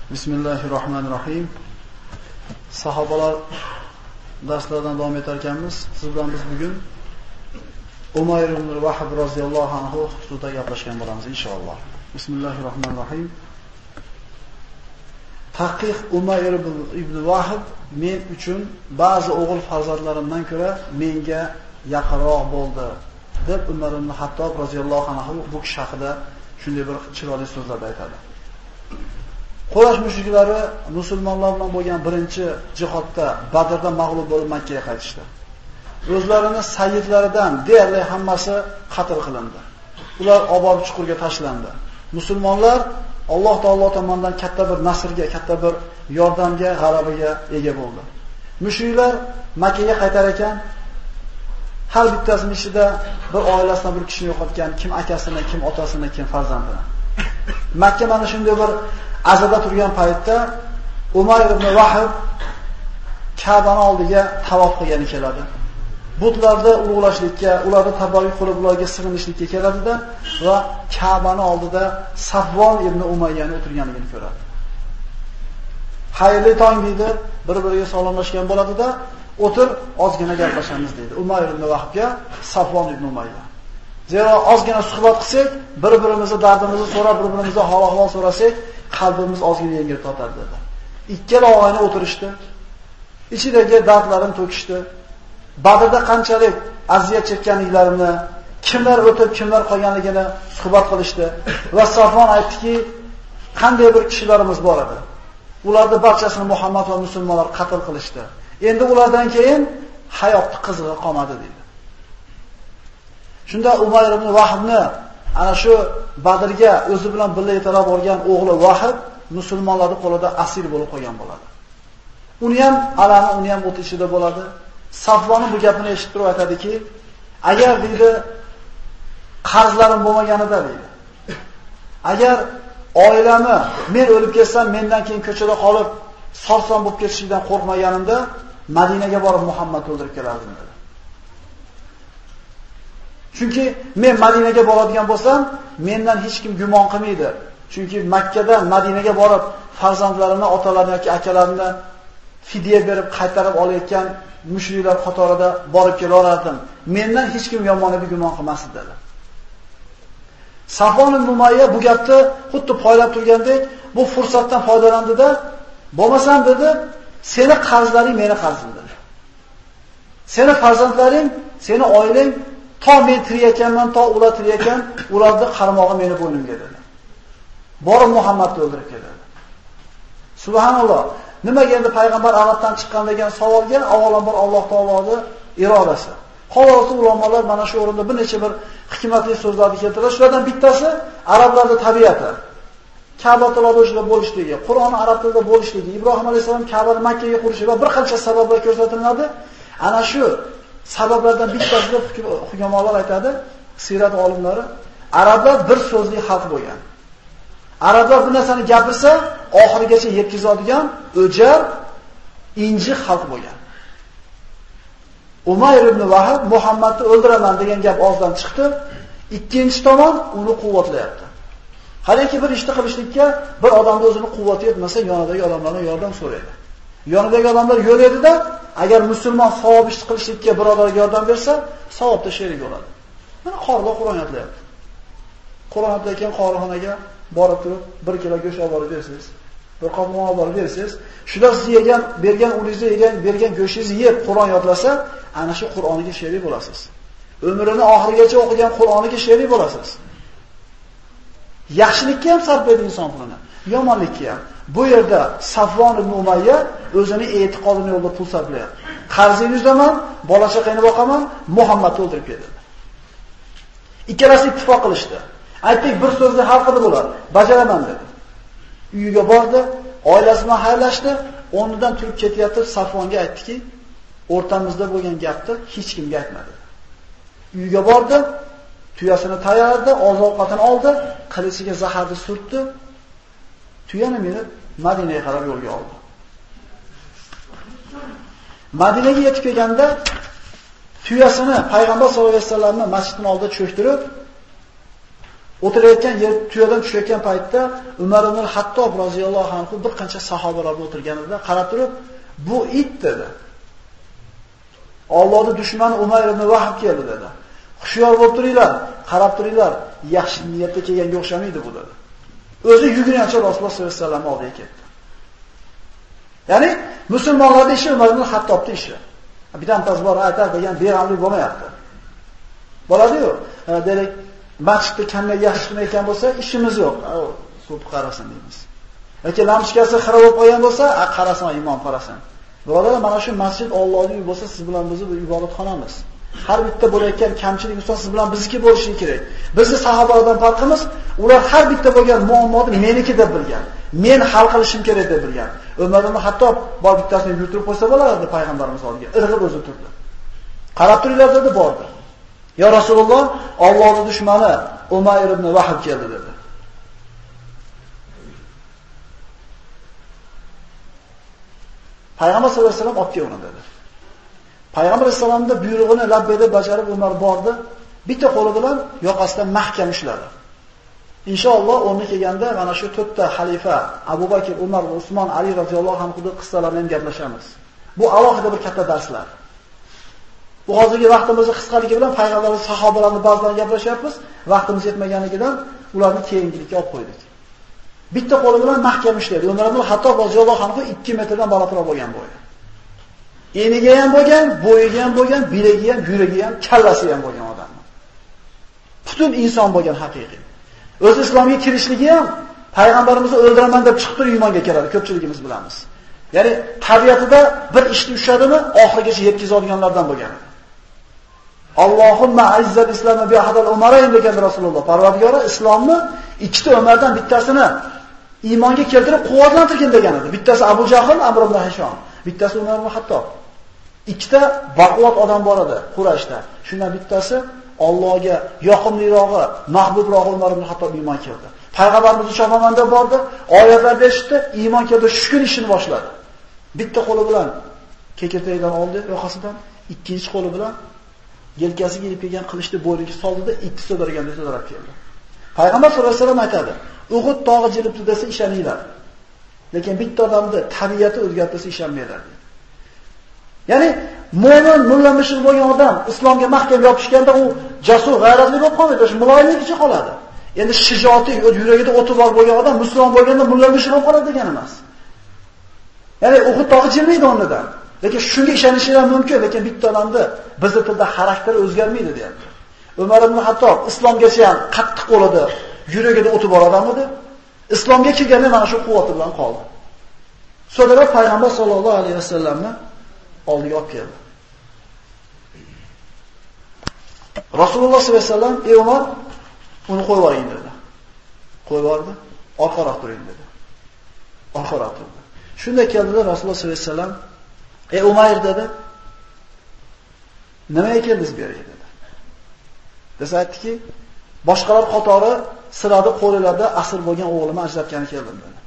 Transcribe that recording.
Bismillahirrohmanirrohim. Sahobalar darslaridan davom etar ekanmiz. Siz bilan biz bugun Umayr ibn Vahb roziyallohu anhu xususida gaplashgan bo'lamiz inshaalloh. Bismillahirrohmanirrohim. Tahqiq Umayr ibn Vahb men uchun ba'zi o'g'il farzandlarimdan ko'ra menga yaqinroq bo'ldi deb Umar ibn Hattob roziyallohu anhu bu kishi haqida shunday bir chiroyli so'zlar aytadi. Quraysh mushriklari musulmonlar bilan bo'lgan birinchi jihodda Badrda mag'lub bo'lib Makka ga qaytishdi. O'zlarini sayyidlaridan deyarli hammasi qatl qilindi. Ular oborib chuqurga tashlandi. Musulmonlar Alloh taolo tomonidan katta bir nasrga, katta bir yordamga, g'alabaga ega bo'ldi. Mushriklar Makka ga qaytar ekan, har bittasining ichida bir oilasidan bir kishi yo'qotgan, kim akasini, kim otasini, kim farzandini. Makka mana shunday bir azada turgan paytda Umayr ibn Vahb Ka'bani oldiga tavof qilgani keladi. Butlarda ulug'lashlikka, ularni tabarruk qilib ularga sig'inishlikka keladi-da va Ka'bani oldida Safvon ibn Umayyani o'tirganligini ko'radi. Xayrli tong deydi, bir-biriga salomlashgan bo'ladi-da, o'tir, ozgina gaplashamiz deydi. Umayr ibn Vahbga Safvon ibn Umayya. Zero ozgina suhbat qilsak, bir-birimizni dardimizni so'rab, bir-birimizdan hol-ahvol so'rasak, qalbimiz ozgina yengil tortadi dedi. Ikkala og'ayni o'tirishdi. Ichidagi dardlarini to'kishdi. Badrda qanchalik aziyat chekkanliklarini, kimlar o'tib, kimlar qolganligini suhbat qilishdi va Safvon aytdiki, qanday bir kishilarimiz bor edi. Ularning barchasini Muhammad va musulmonlar qatl qilishdi. Endi ulardan keyin hayotning qizig'i qolmadi dedi. Shunda Umayr ibn Vahbni ana shu Badrga o'zi bilan birga yetalab borgan o'g'li Vahb musulmonlarning qo'lida asir bo'lib qolgan bo'ladi. Uni ham alami, uni ham o't ichida bo'ladi. Safvonning bu gapini eshitib aytadiki, agar deydi qarzlarim bo'lmaganida deydi. Agar oilamni men o'lib ketsam, mendan keyin ko'chada qolib sarson bo'lib ketishdan qo'rqmaganimda Madinaga borib Muhammadni o'ldirib kelardim dedi. Chunki men Madinaga boradigan bo'lsam, mendan hech kim gumon qilmaydi. Chunki Makkadan Madinaga borib farzandlarimni, otalarimni yoki akalarimni fidya berib qaytarib olayotgan mushriklar qatorida borib kelaverardim. Mendan hech kim yomonlik gumon qilmasdi dedi. Safvon ibn Umayya bu gapni xuddi poylab turgandek, bu fursatdan foydalandi-da, bo'lmasam dedi, seni qarzlaring meni qarzim dedi. Seni farzandlaring, seni oilang to men tiriykanman, to ular tiriyakan, ularning qarmog'i meni bo'ynimga dedi. Borib Muhammadni o'ldirib keldi. Subhanalloh. Nimaga endi payg'ambar Arabdan chiqqan degan savolga avvalambor Alloh taoloning irodasi. Xalosi ulamolar mana shu o'rinda bir necha bir hikmatli so'zlarni keltiradi. Shulardan bittasi arablarning tabiati. Ka'ba tilida bo'lishligi, Qur'onni arab tilida bo'lishligi, Ibrohim alayhisalom Ka'bani Makkaga qurishi va bir qancha sabablar ko'rsatiladi. Ana shu sabablardan bittasi deb hukmronlar aytadi, sirat olimlari, arablar bir so'zli xalq bo'lgan. Arablar bu narsani gapirsa, oxirigacha yetkazadigan o'jar, injiq xalq bo'lgan. Umayr ibn Vahb Muhammadni o'ldiraman degan gap og'zidan chiqdi. Ikkinchi tomon uni quvvatlayapti. Qaraki bir ishni qilishlikka bir odamning o'zini quvvati yetmasa, yonidagi odamlardan yordam so'raydi. Yonidagi odamlar yo'laydi-da, agar musulmon savob ish qilishlikka birodarga yordam bersa, savobda sherik bo'ladi. Mana qorda Qur'on yodlayapti. Qur'on yodlayotgan qorixonaga borib turib, 1 kilo go'sht olib borib bersangiz, bir qop non olib borib bersangiz, shular siz yegan, bergan ulingizni yegan, bergan go'shtingizni yeb Qur'on yodlasa, ana shu Qur'oniga sherik bo'lasiz. Umrini oxirigacha o'qigan Qur'oniga sherik bo'lasiz. Yaxshilikka ham sarflaydi inson pulini, yomonlikka ham. Bu yerda Safvon ibn Umayya o'zining e'tiqodini yo'lda pul sarflayapti. Qarzingizni uzaman, bola chaqangni boqaman, Muhammadni o'ldirib keldi. Ikkalasi ittifoq qilishdi. Aytdik, bir so'zni hal qilib bo'lar, bajaraman dedi. Uyiga bordi, oilasi bilan xayrlashdi, o'rnidan turib ketyapti, Safvonga aytdiki, o'rtamizda bo'lgan gapni hech kimga aytmadi. Uyiga bordi, tuyasini tayyorladi, oziq-ovqatini oldi, qilichiga zaharni surtdi. Tuyani minib Madinaga qarab yo'lga oldi. Madinaga yetib kelganda tuyasini payg'ambar sollallohu alayhi vasallamning masjidining oldida cho'ktirib, O'tirayotgan yer tuyadan tushayotgan paytda Umar ibn Hattob roziyallohu anhu bir qancha sahobalar o'tirganida qarab turib, "Bu it" dedi. Allohning dushmani Umar ibn Vahb keldi dedi. "Xushyor bo'lib turinglar, qarab turinglar, yaxshi niyatda kelganga o'xshamaydi bu" dedi. O'zi yugurgancha Rasululloh sollallohu alayhi vasallam oldiga ketdi. Ya'ni musulmonlarning ishi Umar ibn Hattobning ishi. Bidan tazbor aytar degan beg'amlik bo'lmayapti. Bo'ladi-yu. Demak, masjidda qanday yaxshi qilmayotgan bo'lsa, ishimiz yo'q. So'p qarasin deymiz. Yoki lampochkasi xira bo'lib qolgan bo'lsa, qarasin, imom qarasin. Birodalar, mana shu masjid Allohning uyi bo'lsa, siz bilan bizni bu ibodatxonamiz. Har bitta bo'layotgan kamchilik ustoz siz bilan bizniki bo'lishi kerak. Bizning sahobalardan farqimiz, ular har bitta bo'lgan muammoni meniki deb bilgan. Men hal qilishim kerak deb bilgan. Umar ibn Hattob bor bittasini yurtirib qo'ysa bo'lardi payg'ambarimiz oldiga. Irg'ib o'zi turdi. Qarab turinglar dedi, bordi. "Ya Rasululloh, Allohning dushmani Umar ibn Vahb keldi" dedi. Payg'ambar sollallohu alayhi vasallam otga o'rnadi dedi. Payg'ambar vasallamning buyrug'ini labbeda bajarib Umar bordi, bitta qo'li bilan yoqasidan mahkam ushladi. Inshaalloh o'rni kelganda mana shu 4 ta xalifa Abu Bakr, Umar va Usmon, Ali roziyallohu anhuning qissalarni ham gaplashamiz. Bu alohida bir katta darslar. Bu hozirgi vaqtimizni qisqaligi bilan payg'ambarlar sahobalarning ba'zilarini gaplashyapmiz, vaqtimiz yetmaganidan ularni keyingilikka olib qo'ydik. Bitta qo'li bilan mahkam ushladi. Umar ibn Hattob roziyallohu anhu 2 metrdan balandroq bo'lgan bo'yda. Eniga ham bo'lgan, bo'yiga ham bo'lgan, bilagi ham, yuragi ham, kallasi ham bo'lgan odam. Butun inson bo'lgan haqiqiy. O'z islomga kirishligi ham payg'ambarimizni o'ldiraman deb chiqib turib iymonga kiradi, ko'pchiligimiz bilamiz. Ya'ni tabiatida bir ishni ushladimi, oxirigacha yetkazadiganlardan bo'lgan. Allohumma a'izzal islomni bi ahadil umarayn degan Rasululloh. Parvardigori islomni ikkita Umardan bittasini iymonga keltirib quvvatlantirgan degan edi. Bittasi Abu Jahl, Amr ibn Hisham, bittasi Umar ibn Hattob. Ikkita baquvvat odam bor edi Qurayshda. Shundan bittasi Allohga yoqimlirog'i, mahbubrog'i Umar ibn Hattob iymon keldi. Payg'ambarimiz Shomamanda bordi, oyatlar eshitdi, iymon keldi, shu kun ishini boshladi. Bitta qo'li bilan kekertakdan oldi yoqasidan, ikkinchi qo'li bilan yelkasiga ilib kelgan qilichni bo'yniga soldida, ikki so'darganda so'darab keldi. Payg'ambar sollallohu alayhi vasallam aytadi: "Uhud tog'i jilibdi desa ishoninglar. Lekin bitta odamni tabiati o'zgartirsa ishonmaylar." Ya'ni mo'min, mulla mushrik bo'lgan odam islomga mahkam yopishganda u jasur, g'ayratli bo'lib qolmaydi, shu muloyimligicha qoladi. Endi shijoati, yuragida o'ti bor bo'lgan odam musulmon bo'lganda mulla mushrik bo'lib qoladi degani emas. Ya'ni Uhud tog'i jilmaydi o'rnidan. Lekin shunga ishonishingiz mumkin, lekin bitta odamda bizning tilda xarakteri o'zgarmaydi deyapti. Umar ibn Hattob islomgacha ham qattiq bo'ladi, yuragida o'ti bor odam edi. Islomga kirganda mana shu quvvati bilan qoldi. So'ngra payg'ambar sollallohu alayhi vasallamni oldiga olib keldi. Rasululloh sollallohu alayhi vasallam: "Ey Umar, uni qo'yib yuboring" dedi. Qo'yib yubordi, orqaroq turing dedi. Orqaroq turdi. Shunda keldilar Rasululloh sollallohu alayhi vasallam: "Ey Umar" dedi. "Nimaga keldingiz bu yerga?" dedi. Desa aytdiki, boshqalar qatori sirada qo'llarda asir bo'lgan o'g'limni ajratgani keldim dedi.